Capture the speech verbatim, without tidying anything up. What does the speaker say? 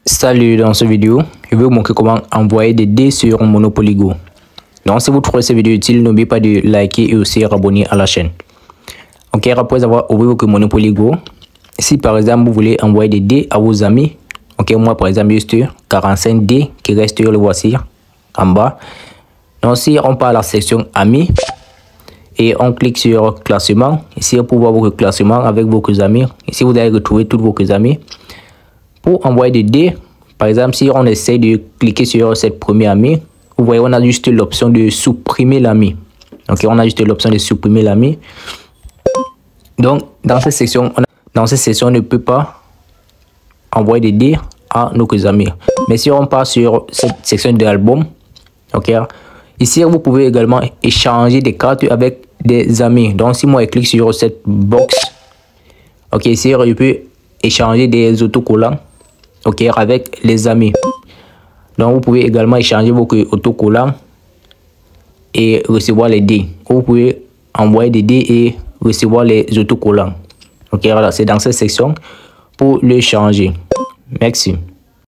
Salut, dans cette vidéo, je vais vous montrer comment envoyer des dés sur Monopoly Go. Donc si vous trouvez cette vidéo utile, n'oubliez pas de liker et aussi abonner à la chaîne. Ok, après avoir ouvert votre Monopoly Go, si par exemple vous voulez envoyer des dés à vos amis, ok, moi par exemple juste quarante-cinq dés qui restent, le voici en bas. Donc si on part à la section amis et on clique sur classement, ici pour voir votre classement avec vos amis, ici vous allez retrouver tous vos amis. Pour envoyer des dés, par exemple, si on essaie de cliquer sur cette première ami, vous voyez, on a juste l'option de supprimer l'ami. Ok, on a juste l'option de supprimer l'ami. Donc, dans cette section, on a, dans cette section, on ne peut pas envoyer des dés à nos amis. Mais si on part sur cette section de l'album, ok, ici, vous pouvez également échanger des cartes avec des amis. Donc, si moi, je clique sur cette box, ok, ici, je peux échanger des autocollants. Ok, avec les amis. Donc vous pouvez également échanger vos autocollants et recevoir les dés. Vous pouvez envoyer des dés et recevoir les autocollants. Ok, voilà, c'est dans cette section pour le changer. Merci.